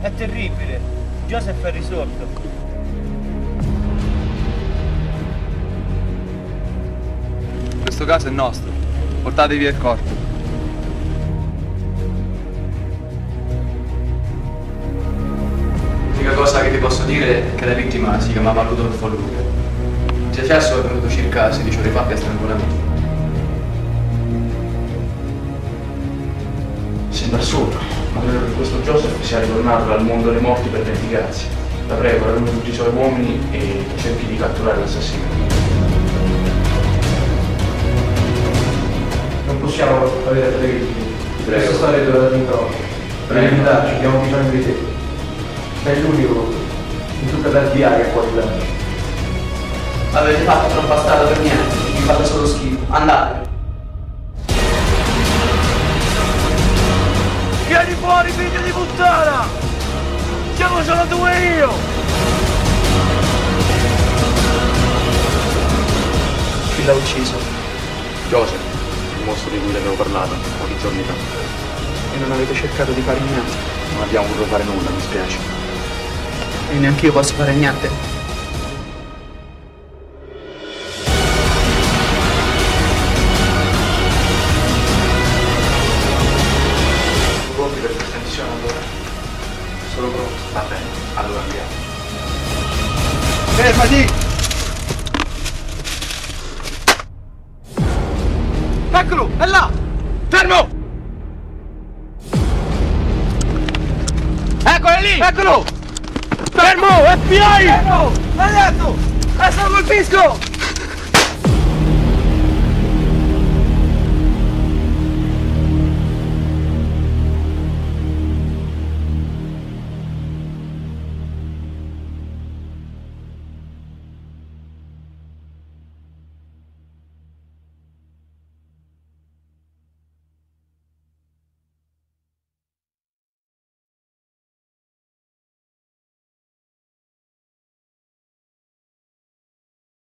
È terribile. Joseph è risorto. Questo caso è nostro. Portatevi via il corpo. L'unica cosa che ti posso dire è che la vittima si chiamava Rudolfo Luca. Il successo è venuto circa 16 ore fa per strangolamento. Sembra assurdo, ma credo che questo Joseph sia ritornato dal mondo dei morti per vendicarsi. La prego, raggiungi tutti i suoi uomini e cerchi di catturare l'assassino. Non possiamo avere freddi. Prego. Questa storia doveva ritornare. Per aiutarci abbiamo bisogno di te. Sei l'unico in tutta l'FBI che può aiutarci. Avete fatto troppa strada per niente, mi fate solo schifo. Andate! Vieni fuori, figlio di puttana! Siamo solo tu e io! Chi l'ha ucciso? Joseph, il mostro di cui le avevo parlato pochi giorni fa. E non avete cercato di fare niente? Non abbiamo voluto fare nulla, mi spiace. E neanche io posso fare niente? Pronti per questa missione allora? Sono pronto. Va bene, allora andiamo. Fermati! Eccolo! È là! Fermo! Eccolo lì! Eccolo! Fermo! FBI! Fermo! Hai detto! Adesso lo colpisco!